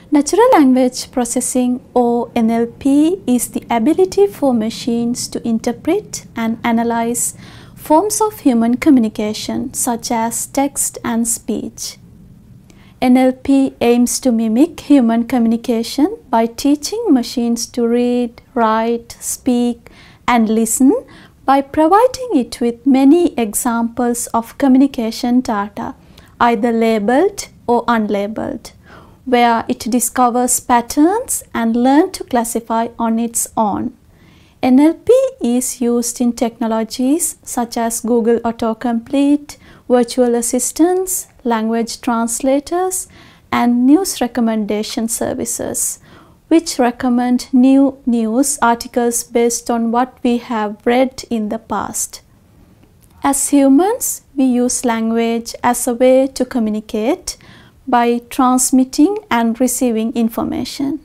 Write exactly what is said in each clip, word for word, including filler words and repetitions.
Natural language processing, or N L P, is the ability for machines to interpret and analyze forms of human communication such as text and speech. N L P aims to mimic human communication by teaching machines to read, write, speak, and listen by providing it with many examples of communication data, either labeled or unlabeled, where it discovers patterns and learns to classify on its own. N L P is used in technologies such as Google Autocomplete, virtual assistants, language translators, and news recommendation services, which recommend new news articles based on what we have read in the past. As humans, we use language as a way to communicate by transmitting and receiving information.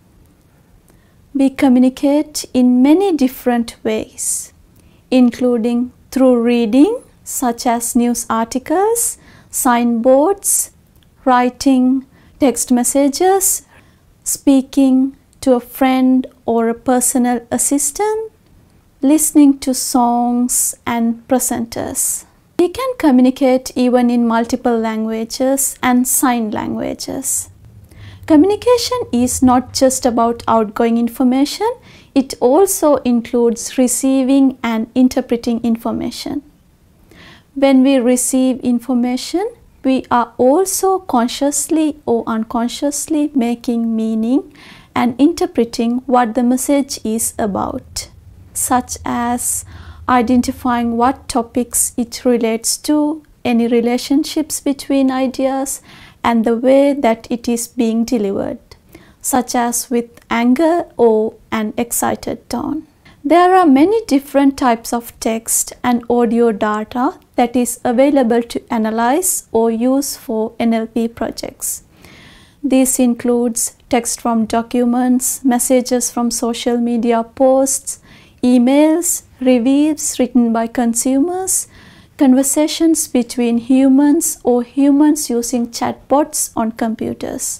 We communicate in many different ways, including through reading, such as news articles, signboards, writing text messages, speaking to a friend or a personal assistant, listening to songs and presenters. We can communicate even in multiple languages and sign languages. Communication is not just about outgoing information, it also includes receiving and interpreting information. When we receive information, we are also consciously or unconsciously making meaning and interpreting what the message is about, such as identifying what topics it relates to, any relationships between ideas, and the way that it is being delivered, such as with anger or an excited tone. There are many different types of text and audio data that is available to analyze or use for N L P projects. This includes text from documents, messages from social media posts, emails, reviews written by consumers, conversations between humans or humans using chatbots on computers.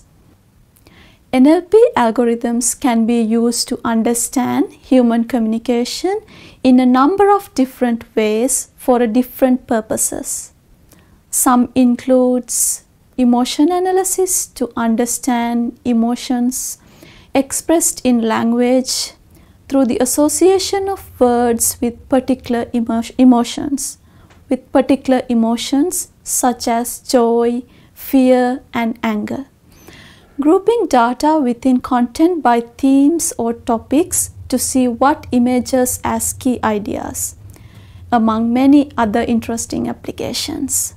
N L P algorithms can be used to understand human communication in a number of different ways for different purposes. Some includes emotion analysis to understand emotions expressed in language through the association of words with particular emo emotions, with particular emotions such as joy, fear, and anger. Grouping data within content by themes or topics to see what emerges as key ideas, among many other interesting applications.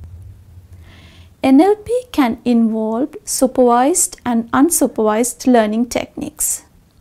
N L P can involve supervised and unsupervised learning techniques.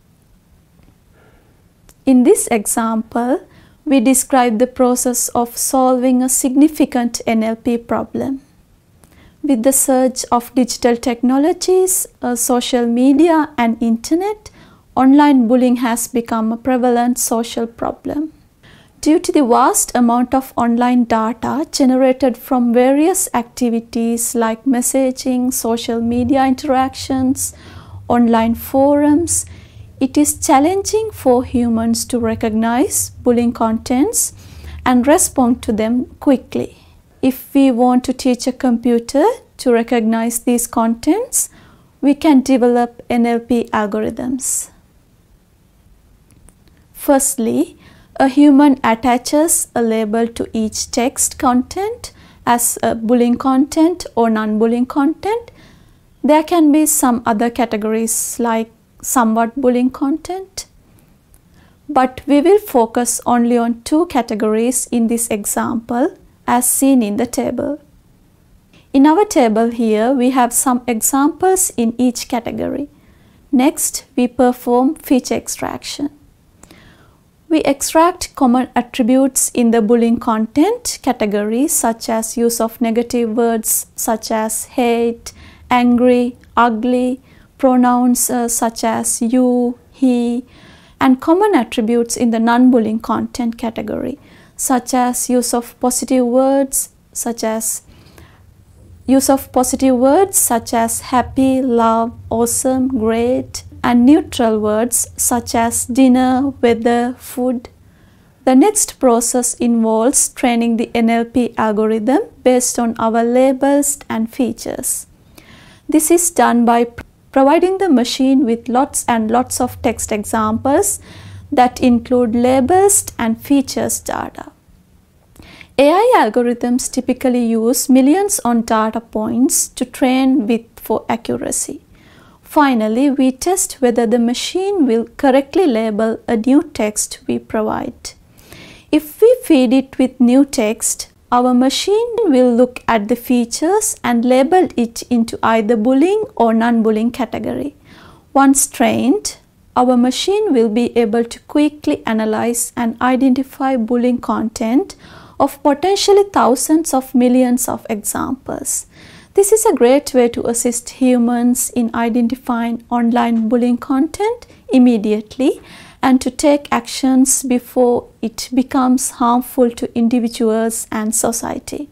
In this example, we describe the process of solving a significant N L P problem. With the surge of digital technologies, uh, social media and internet, online bullying has become a prevalent social problem. Due to the vast amount of online data generated from various activities like messaging, social media interactions, online forums, it is challenging for humans to recognize bullying contents and respond to them quickly. If we want to teach a computer to recognize these contents, we can develop N L P algorithms. Firstly, a human attaches a label to each text content as a bullying content or non-bullying content. There can be some other categories like somewhat bullying content, but we will focus only on two categories in this example as seen in the table. In our table here, we have some examples in each category. Next, we perform feature extraction. We extract common attributes in the bullying content category, such as use of negative words such as hate, angry, ugly, pronouns uh, such as you, he, and common attributes in the non-bullying content category, such as use of positive words such as use of positive words such as happy, love, awesome, great, and neutral words such as dinner, weather, food. The next process involves training the N L P algorithm based on our labels and features. This is done by providing the machine with lots and lots of text examples that include labels and features data. A I algorithms typically use millions of data points to train with for accuracy. Finally, we test whether the machine will correctly label a new text we provide. If we feed it with new text, our machine will look at the features and label it into either bullying or non-bullying category. Once trained, our machine will be able to quickly analyze and identify bullying content of potentially thousands of millions of examples. This is a great way to assist humans in identifying online bullying content immediately and to take actions before it becomes harmful to individuals and society.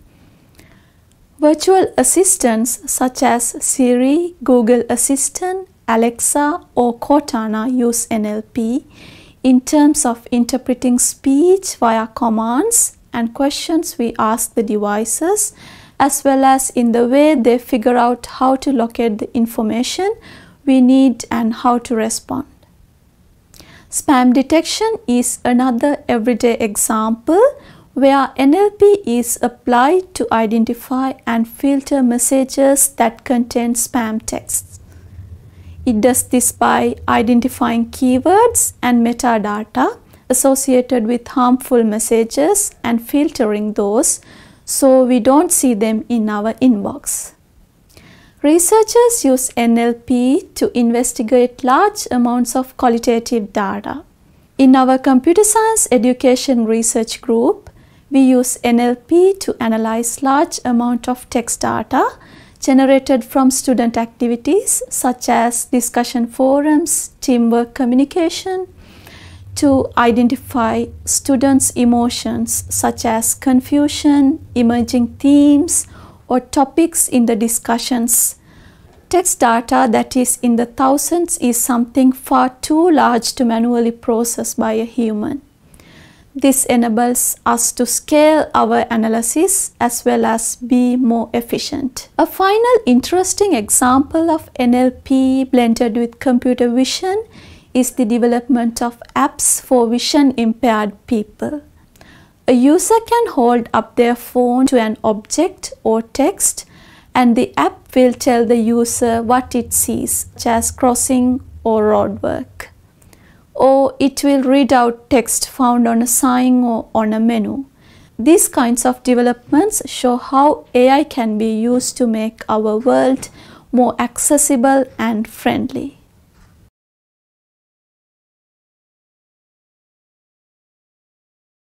Virtual assistants such as Siri, Google Assistant, Alexa, or Cortana use N L P in terms of interpreting speech via commands and questions we ask the devices, as well as in the way they figure out how to locate the information we need and how to respond. Spam detection is another everyday example where N L P is applied to identify and filter messages that contain spam texts. It does this by identifying keywords and metadata associated with harmful messages and filtering those so we don't see them in our inbox. Researchers use N L P to investigate large amounts of qualitative data. In our computer science education research group, we use N L P to analyze large amount of text data generated from student activities such as discussion forums, teamwork communication, to identify students' emotions such as confusion, emerging themes, or topics in the discussions. Text data that is in the thousands is something far too large to manually process by a human. This enables us to scale our analysis as well as be more efficient. A final interesting example of N L P blended with computer vision is the development of apps for vision impaired people. A user can hold up their phone to an object or text, and the app will tell the user what it sees, such as crossing or roadwork. Or it will read out text found on a sign or on a menu. These kinds of developments show how A I can be used to make our world more accessible and friendly.